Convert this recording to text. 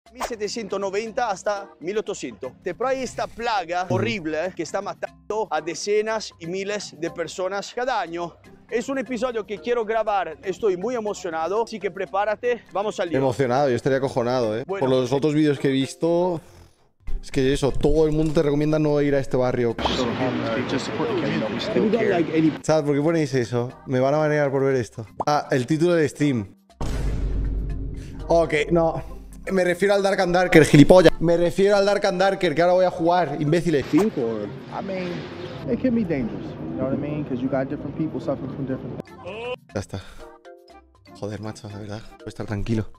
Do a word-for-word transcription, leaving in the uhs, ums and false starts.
mil setecientos noventa hasta mil ochocientos. Te trae esta plaga horrible eh, que está matando a decenas y miles de personas cada año. Es un episodio que quiero grabar, estoy muy emocionado, así que prepárate, vamos al lío. Emocionado, yo estaría acojonado, ¿eh? Bueno. Por los otros vídeos que he visto, es que eso, todo el mundo te recomienda no ir a este barrio. ¿Sabes por qué ponéis eso? Me van a manejar por ver esto. Ah, el título del stream. Ok, no. Me refiero al Dark and Darker, gilipollas. Me refiero al Dark and Darker, que ahora voy a jugar, imbéciles. Think or I mean, it can be dangerous. You know what I mean? Because you got different people suffering from different. Ya está. Joder, macho, de verdad. Voy a estar tranquilo.